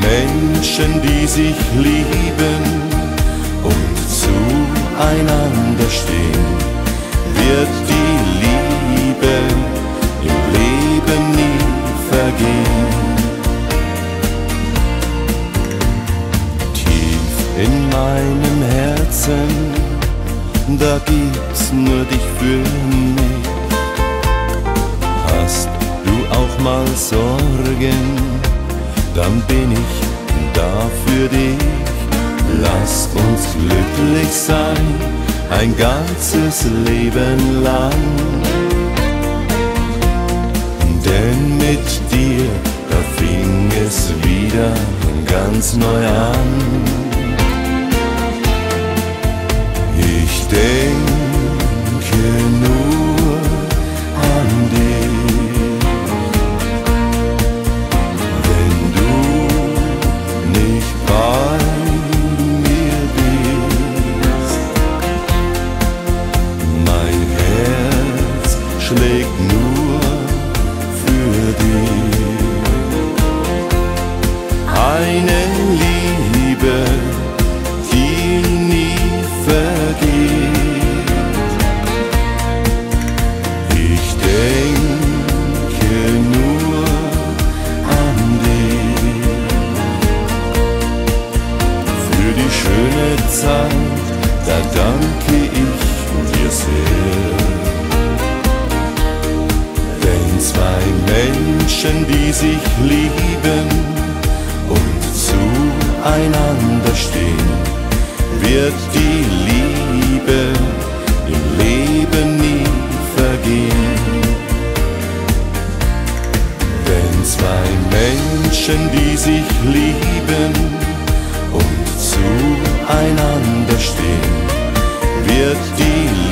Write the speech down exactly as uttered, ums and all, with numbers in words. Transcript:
Menschen, die sich lieben und zueinander stehen, wird die Liebe im Leben nie vergehen. Tief in meinem Herzen, da gibt's nur dich für mich. Hast du auch mal Sorgen, dann bin ich da für dich. Lass uns glücklich sein, ein ganzes Leben lang. Denn mit dir, da fing es wieder ganz neu an. Ich denke nur an dich, wenn du nicht bei mir bist. Mein Herz schlägt nur für dich. Eine Liebe, die nie vergeht. Ich denke nur an dich. Für die schöne Zeit, da danke ich dir sehr. Denn zwei Menschen, die sich lieben und zueinander stehen, wird die Liebe im Leben nie vergehen. Wenn zwei Menschen, die sich lieben und zueinander stehen, wird die